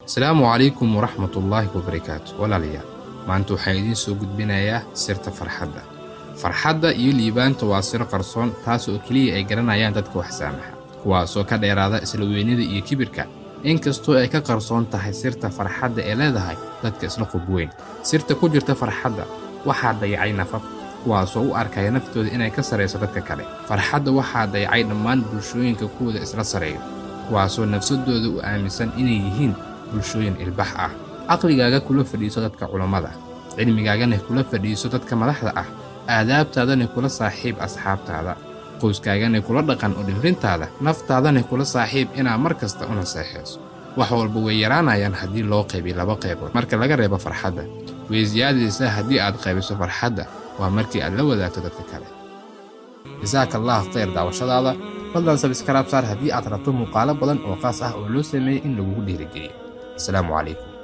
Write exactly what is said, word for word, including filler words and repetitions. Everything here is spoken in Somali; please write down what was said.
السلام عليكم ورحمة الله وبركاته ولا ليا ما أنتو حايدين سو قدبنا سيرة فرحدة فرحدة يلي بان تواسير قرصون تاسو كلي أي قرنايان دادكو حسامها كواسو كده إرادة إسلويني دي كبيركا إنكستو أي كقرصون تحي سيرة فرحدة إلادهاي دادك إسلقو بوين سيرة كجرة فرحدة waxaa dayacay nafaf kuwaasoo u arkaya naftooda inay ka sareyso dadka kale farxadda waxaa dayacay dhammaan bulshooyinka kuwada isla sareeyo kuwaasoo nafsadooda u aaminsan inay yihiin bulshooyin ilbax ah aqligaaga kula fadhiiso dadka culimada cilmigaagana kula fadhiiso dadka madaxda ah aadaabtaadana kula saaxiib asxaabtaada qoyskaagana kula dhaqan oo dhimrintaada naftaadana kula saaxiib inaa mar kasta u naseexayso wax walba way yaraanayaan haddii loo qaybiyo laba qaybood marka laga reebo farxadda way ziyaadaysaa haddii aad qaybiso farxadda waa markii aad la wadaagto dadka kale jazakallahu khayr daawashadaada fadlan subscribe saar haddii aad rabto muuqaalo badan oo qaas ah oo loo sameeyay in lagu dhiirigeliyo assalaamu calaykum